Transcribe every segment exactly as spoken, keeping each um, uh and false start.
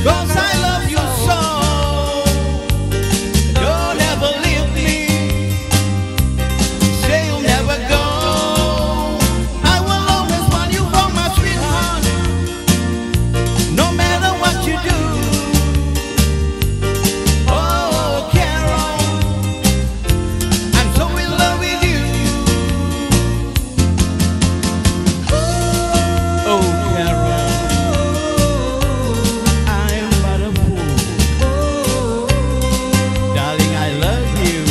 'cause I love you so. Don't ever leave me, say you'll never go. I will always want you for my sweetheart, no matter what you do. Oh, Carol, I'm so in love with you. Oh, Carol, I'm but a fool. Darling, I love you.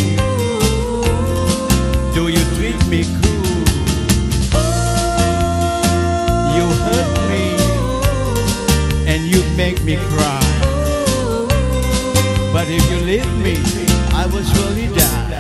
Do you treat me cool? You hurt me and you make me cry. But if you leave me, I will surely die.